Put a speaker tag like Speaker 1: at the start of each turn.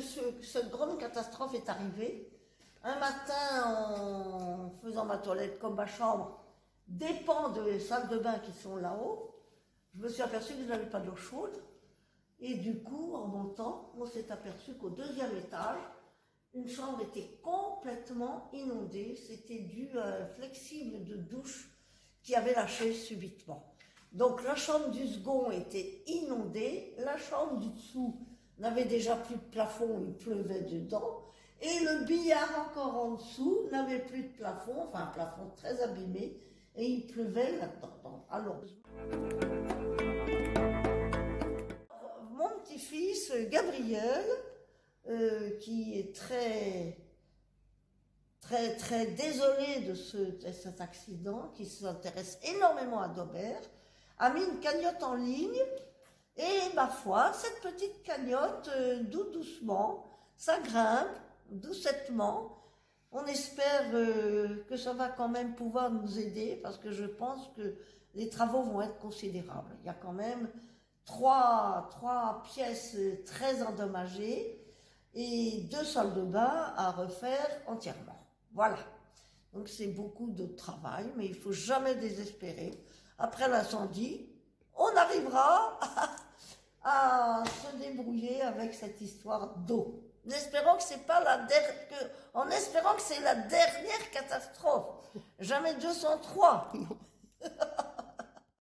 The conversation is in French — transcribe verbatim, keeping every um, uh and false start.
Speaker 1: ce, cette grande catastrophe est arrivée. Un matin, en faisant ma toilette comme ma chambre dépend des salles de bain qui sont là-haut, je me suis aperçue que je n'avais pas d'eau chaude. Et du coup, en montant, on s'est aperçu qu'au deuxième étage, une chambre était complètement inondée. C'était dû à un flexible de douche qui avait lâché subitement. Donc la chambre du second était inondée, la chambre du dessous n'avait déjà plus de plafond, il pleuvait dedans, et le billard encore en dessous n'avait plus de plafond, enfin un plafond très abîmé, et il pleuvait là-dedans. Alors, mon petit-fils Gabriel, euh, qui est très, très, très désolé de, ce, de cet accident, qui s'intéresse énormément à Daubert, a mis une cagnotte en ligne, et ma foi, cette petite cagnotte, euh, doux doucement, ça grimpe, doucettement. On espère euh, que ça va quand même pouvoir nous aider, parce que je pense que les travaux vont être considérables. Il y a quand même trois, trois pièces très endommagées, et deux salles de bain à refaire entièrement. Voilà. Donc c'est beaucoup de travail, mais il ne faut jamais désespérer. Après l'incendie, on arrivera à, à se débrouiller avec cette histoire d'eau. En espérant que c'est pas la dernière, que, en espérant que c'est la dernière catastrophe. Jamais deux cent trois.